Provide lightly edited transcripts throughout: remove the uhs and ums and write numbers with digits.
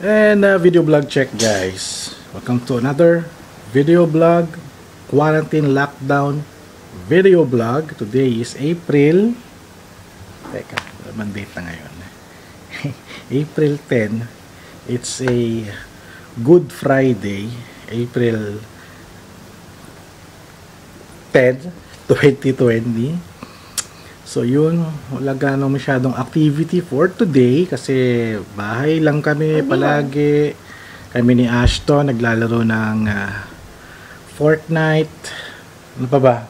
And video vlog check, guys. Welcome to another video vlog, quarantine lockdown video vlog. Today is April. Teka, naman date na ngayon. April 10. It's a Good Friday, April 10, 2020. So yun, wala ganong masyadong activity for today kasi bahay lang kami palagi. Kami ni Ashton naglalaro ng Fortnite. Ano pa ba?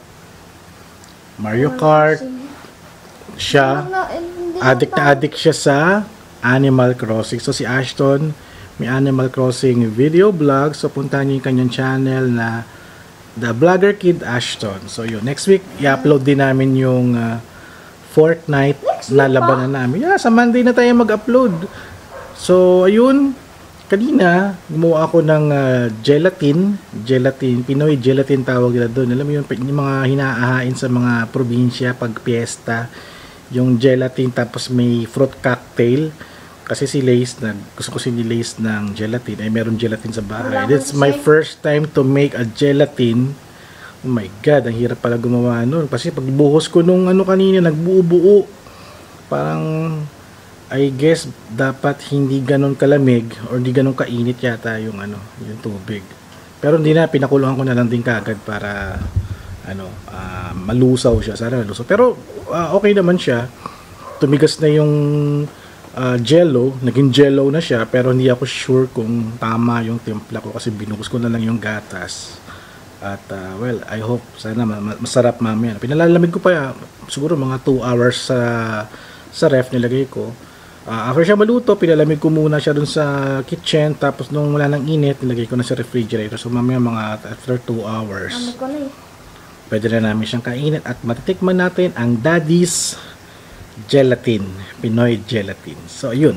Mario Kart. Siya, addict na addict siya sa Animal Crossing. So si Ashton, may Animal Crossing video vlog. So puntahan niyo yung kanyang channel na The Vlogger Kid Ashton. So yun, next week i-upload din namin yung Fortnite na labanan namin. Yeah, sa Monday na tayo mag-upload. So, ayun. Kanina, gumawa ako ng gelatin. Pinoy gelatin tawag nila doon. Alam mo yun, yung mga hinaahain sa mga probinsya pag piyesta. Yung gelatin tapos may fruit cocktail. Kasi si Lace, gusto ko si Lace ng gelatin. Ay, meron gelatin sa bahay. It's my first time to make a gelatin. Oh my God, ang hirap pala gumawa nun. Kasi pagbuhos ko nung kanina, nagbuo-buo. Parang, I guess, dapat hindi ganun kalamig or hindi ganun kainit yata yung tubig. Pero hindi na, pinakuluan ko na lang din kagad para, malusaw siya. Sana malusaw. Pero, okay naman siya. Tumigas na yung jello. Naging jello na siya. Pero hindi ako sure kung tama yung timpla ko kasi binuhos ko na lang yung gatas. At well, I hope sana masarap mamaya. Pinalalamig ko pa siguro mga 2 hours sa ref nilagay ko. After siya maluto, pinalamig ko muna siya dun sa kitchen. Tapos nung wala nang init, nilagay ko na sa refrigerator. So mamaya mga after 2 hours, pwede na namin siyang kainin at matitikman natin ang Daddy's Gelatin, Pinoy Gelatin. So yun.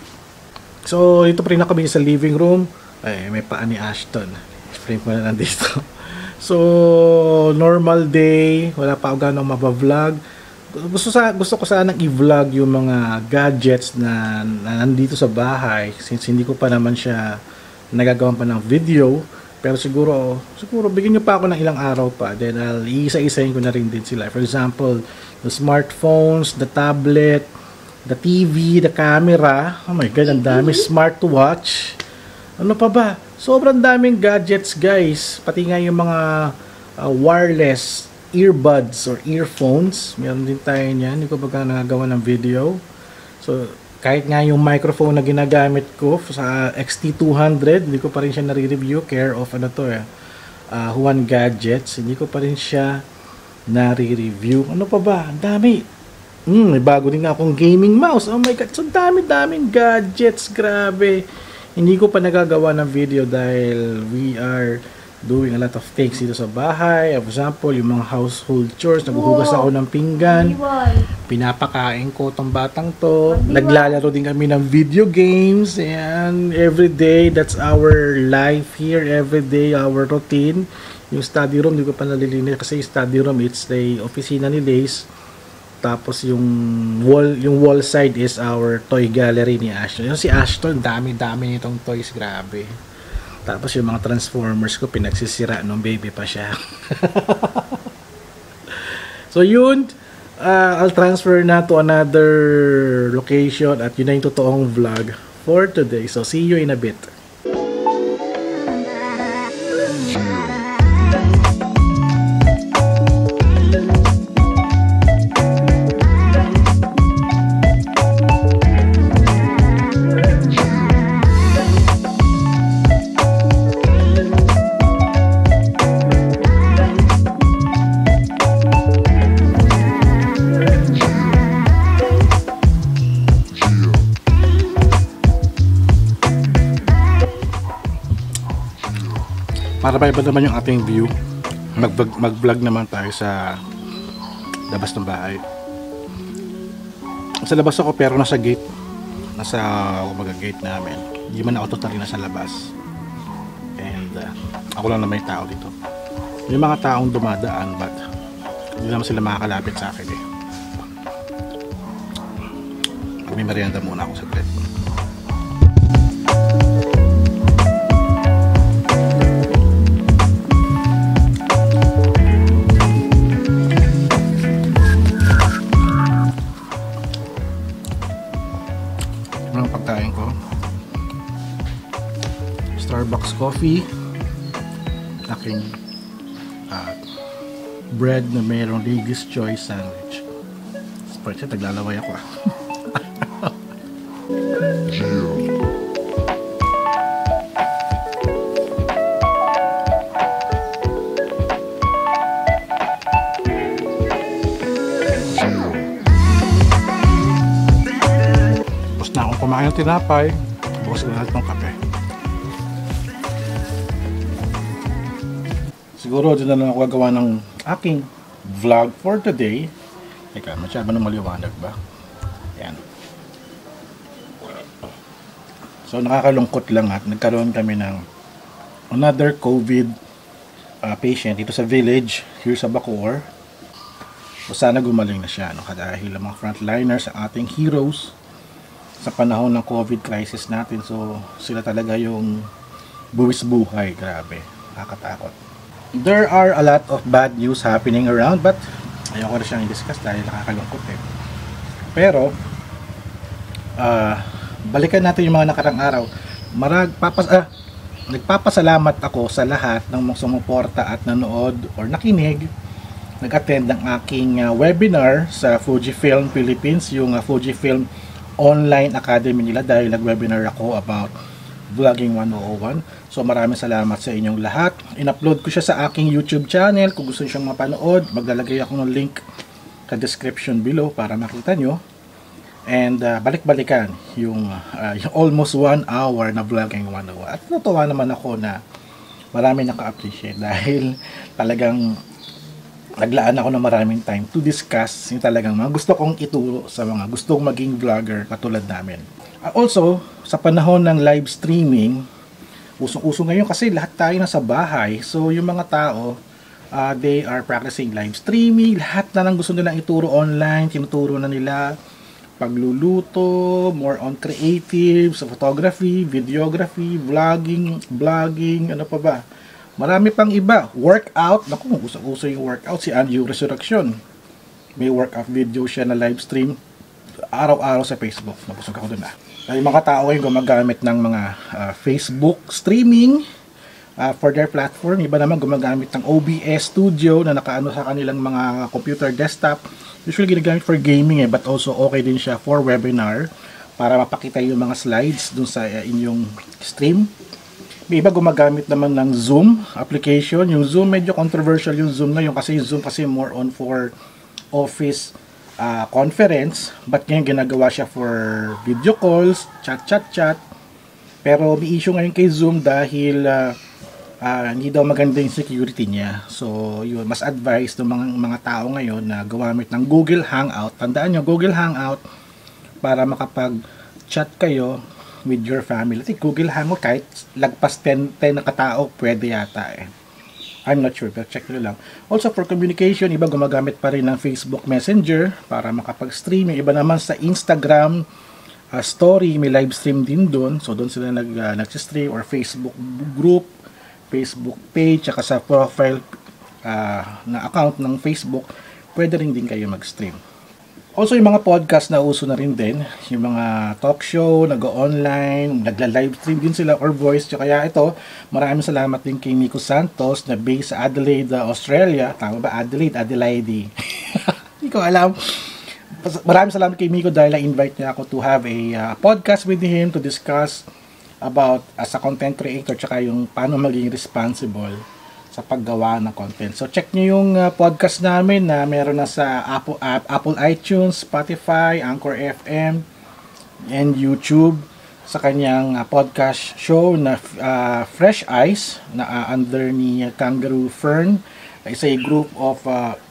So ito pa rin na kami sa living room. Ay, may paa ni Ashton. Frame ko na nandito. So, normal day, wala pa ako ganong mapa-vlog. Gusto ko sanang i-vlog yung mga gadgets na nandito sa bahay since hindi ko pa naman siya nagagawan pa ng video. Pero siguro bigyan niyo pa ako ng ilang araw pa. Then, iisa-isahin ko na rin din sila. For example, the smartphones, the tablet, the TV, the camera. Oh my God, ang dami. Smartwatch. Ano pa ba? Sobrang daming gadgets, guys. Pati nga yung mga wireless earbuds or earphones. Meron din tayo niyan. Hindi ko ba nagagawa ng video. So, kahit nga yung microphone na ginagamit ko sa XT200, hindi ko pa rin siya nare-review. Care of Juan Gadgets. Hindi ko pa rin siya nare-review. Ano pa ba? Ang dami. May bago din nga akong gaming mouse. Oh my God. So, daming gadgets. Grabe. Hindi ko pa nagagawa ng video dahil we are doing a lot of things dito sa bahay. For example, yung mga household chores. Naghuhugas ako ng pinggan. Pinapakain ko tong batang to. Naglalaro din kami ng video games. And every day, that's our life here. Every day, our routine. Yung study room, hindi ko pa nalilinis. Kasi yung study room, it's the opisina ni Lace. Tapos yung wall side is our toy gallery ni Ashton. Yung si Ashton, dami nitong toys, grabe. Tapos yung mga Transformers ko, pinagsisira nung baby pa siya. So yun, I'll transfer na to another location at yun na yung totoong vlog for today. So see you in a bit. Para ba iba naman yung ating view, mag-vlog naman tayo sa labas ng bahay. Sa labas ako pero nasa gate, nasa gate namin. Hindi man ako totally nasa labas. And ako lang na may tao dito. May mga taong dumadaan but hindi naman sila makakalapit sa akin eh. May merienda muna ako sa bread. Starbucks coffee, aking bread na mayroong Lady's Choice sandwich. Sports siya, taglalaway ako Tapos na akong kumain ng tinapay, bukas ko lahat ng kape. Siguro dito na lang ako gagawa ng aking vlog for today. Teka, masyado na maliwanag ba? Yan. So nakakalungkot lang at nagkaroon kami ng another COVID patient dito sa village here sa Bacoor. So sana gumaling na siya, no? Dahil ang mga frontliners, ang ating heroes sa panahon ng COVID crisis natin. So sila talaga yung buwis buhay. Grabe, nakakatakot. There are a lot of bad news happening around, but ayoko na siyang i-discuss dahil nakakalungkot eh. Pero balikan natin yung mga nakarang araw. Nagpapasalamat ako sa lahat ng mga sumuporta at nanood or nakinig, nag-attend ng aking webinar sa Fujifilm Philippines, yung Fujifilm Online Academy nila, dahil nag-webinar ako about Vlogging 101. So maraming salamat sa inyong lahat. In-upload ko siya sa aking YouTube channel. Kung gusto niyo siyang mapanood, maglalagay ako ng link sa description below para makita nyo. And balik-balikan yung almost 1 hour na Vlogging 101. At natuwa naman ako na marami naka-appreciate dahil talagang naglaan ako ng maraming time to discuss yung talagang mga gusto kong ituro sa mga gustong maging vlogger katulad namin. Also, sa panahon ng live streaming, usong-uso ngayon kasi lahat tayo nasa bahay. So, yung mga tao, they are practicing live streaming. Lahat na lang gusto nilang ituro online. Tinuturo na nila pagluluto, more on creative, sa photography, videography, vlogging, ano pa ba. Marami pang iba. Workout. Naku, usong-uso yung workout. Si Andrew Resurrection. May workout video siya na live stream araw-araw sa Facebook. Nabusog ako dun Yung mga tao ngayon gumagamit ng mga Facebook streaming for their platform. Iba naman gumagamit ng OBS Studio na nakaano sa kanilang mga computer desktop. Usually ginagamit for gaming but also okay din siya for webinar para mapakita yung mga slides dun sa inyong stream. May iba gumagamit naman ng Zoom application. Yung Zoom medyo controversial yung Zoom na yun kasi yung Zoom kasi more on for office conference, but ngayon ginagawa siya for video calls, chat. Pero may issue ngayon kay Zoom dahil hindi daw maganda yung security niya. So yun, mas advice ng mga tao ngayon na gumamit ng Google Hangout. Tandaan nyo, Google Hangout para makapag-chat kayo with your family. I think Google Hangout kahit lagpas 10 na katao pwede yata eh. I'm not sure, pero check nyo lang. Also for communication, iba gumagamit pa rin ng Facebook Messenger para makapag-stream. Yung iba naman sa Instagram story, may live stream din doon. So doon sila nag-stream, or Facebook group, Facebook page, saka sa profile na account ng Facebook, pwede rin din kayo mag-stream. Also yung mga podcast na uso na rin din, yung mga talk show, nag-online, nagla-live stream din sila or voice. Kaya ito, maraming salamat din kay Miko Santos na based sa Adelaide, Australia. Tama ba? Adelaide. Hindi ko alam. Maraming salamat kay Miko dahil na-invite niya ako to have a podcast with him to discuss about as a content creator tsaka yung paano maging responsible sa paggawa ng content. So check nyo yung podcast namin na meron na sa Apple iTunes, Spotify, Anchor FM, and YouTube, sa kanyang podcast show na Fresh Eyes na under ni Kangaroo Fern. It's a group of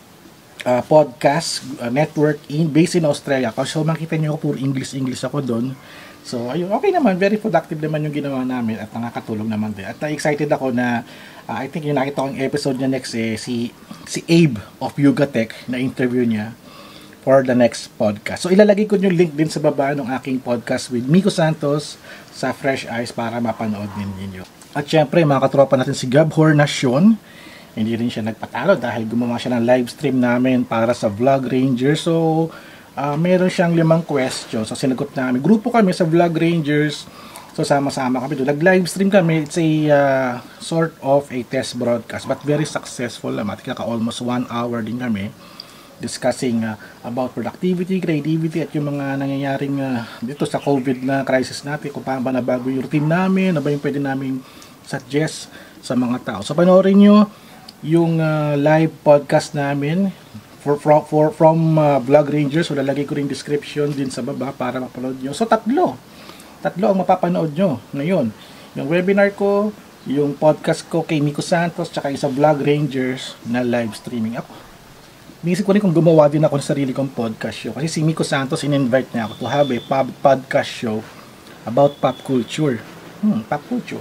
podcast network based in Australia. So makita nyo puro English ako doon. So ayun, okay naman, very productive naman yung ginawa namin at nakakatulong naman din. At excited ako na I think yung nakita ko yung episode niya next si Abe of Yugatech na interview niya for the next podcast. So ilalagay ko yung link din sa baba ng aking podcast with Miko Santos sa Fresh Eyes para mapanood din ninyo. At syempre mga katropa natin si Gab Hornacion, hindi rin siya nagpatalo dahil gumawa siya ng live stream namin para sa Vlog Ranger. So meron siyang 5 questions. So, sinagot namin. Grupo kami sa Vlog Rangers. So, sama-sama kami doon. Nag-live stream kami. It's a sort of a test broadcast. But very successful naman. Almost 1 hour din kami. Discussing about productivity, creativity, at yung mga nangyayaring dito sa COVID na crisis natin. Kung paano ba nabago yung routine namin. Ano ba yung pwede namin suggest sa mga tao. So, panoorin nyo yung live podcast namin from Vlog Rangers. So, lalagay ko rin description din sa baba para mapanood nyo. So, tatlo ang mapapanood nyo ngayon. Yung webinar ko, yung podcast ko kay Miko Santos, tsaka yung sa Vlog Rangers na live streaming. Inisip ko rin kung gumawa din ako ng sarili kong podcast show. Kasi si Miko Santos, in-invite niya ako to have a podcast show about pop culture. Pop culture.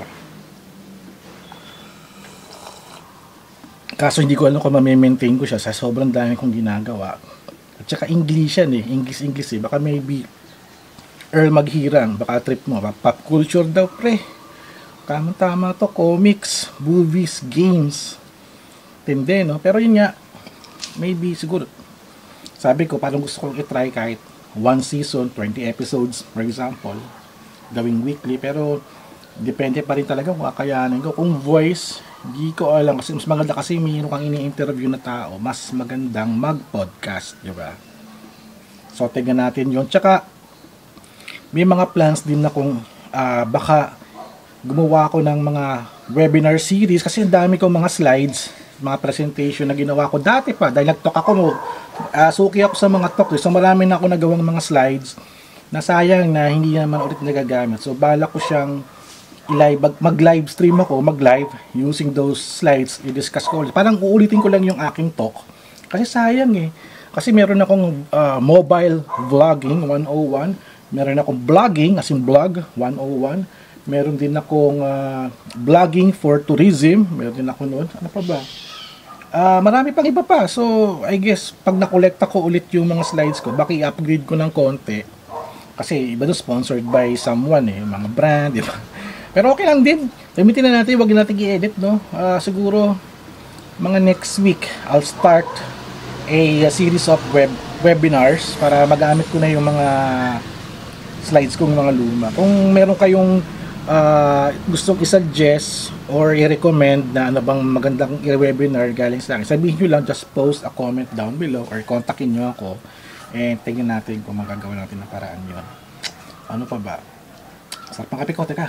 Kaso hindi ko alam kung ma-maintain ko siya sa sobrang dami kong ginagawa. At saka English yan eh. English eh. Baka maybe Earl Maghirang. Baka trip mo. Pop culture daw pre. Tama to. Comics, movies, games. Tindi no? Pero yun nga. Maybe siguro. Sabi ko parang gusto kong i-try kahit 1 season, 20 episodes for example. Gawing weekly. Pero depende pa rin talaga kung kakayanin ko. Kung voice, hindi ko alam kasi mas maganda kasi mayroon kang ini-interview na tao, mas magandang mag-podcast, di ba? So, tingnan natin yon. Tsaka, may mga plans din na kung baka gumawa ko ng mga webinar series kasi ang dami kong mga slides, mga presentation na ginawa ko dati pa dahil nag-talk ako, suki ako sa mga talk. So, marami na ako nagawang mga slides na sayang na hindi naman ulit nagagamit. So, balak ko siyang mag-live stream ako, mag-live using those slides, i-discuss ko. Parang uulitin ko lang yung aking talk. Kasi sayang eh. Kasi meron akong mobile vlogging 101, meron akong vlogging, as in vlog 101, meron din akong vlogging for tourism, meron din ako noon. Ano pa ba? Marami pang iba pa. So, I guess, pag nakolekta ko ulit yung mga slides ko, baka i-upgrade ko ng konti. Kasi iba doon sponsored by someone eh, mga brand, di ba? Pero okay lang din. Gamitin na natin, wag natin i-edit, no? Siguro, mga next week, I'll start a series of webinars para magamit ko na yung mga slides kong mga luma. Kung meron kayong gustong i-suggest or i-recommend na ano bang magandang i-webinar galing sa akin, sabihin nyo lang, just post a comment down below or kontakin nyo ako and tingnan natin kung magagawa natin ng paraan yun. Ano pa ba? Sarap ng kape ko, teka.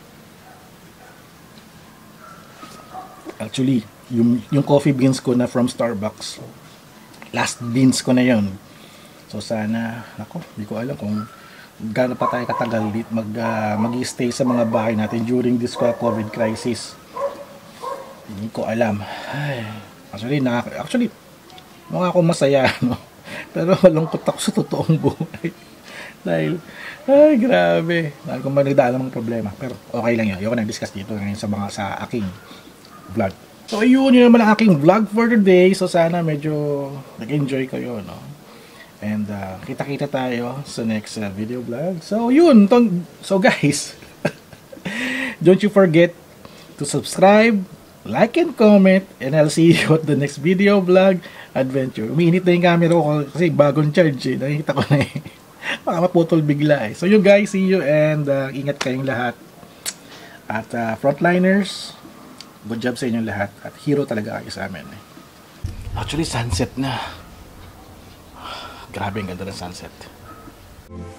Actually, yung coffee beans ko na from Starbucks, last beans ko na yon. So sana, nako, hindi ko alam kung gaano pa tayo katagal mag-stay sa mga bahay natin during this COVID crisis. Hindi ko alam. Ay, actually, mga ako masaya, no? Pero malungkot ako sa totoong buhay. Dahil, ay, grabe. Dahil kung managdaan ng problema. Pero okay lang yun. Ayoko nag-discuss dito ngayon sa aking vlog. So, yun naman ang aking vlog for today. So, sana medyo nag-enjoy kayo, no? And, kita-kita tayo sa next video vlog. So, yun. So, guys, don't you forget to subscribe, like, and comment. And I'll see you at the next video vlog adventure. Umiinit na yung camera ko kasi bagong charge eh. Nakikita ko na eh. Baka maputol bigla eh. So, you guys, see you and ingat kayong lahat. At frontliners, good job sa inyong lahat. At hero talaga kayo sa amin. Actually, sunset na. Grabe ang ganda ng sunset.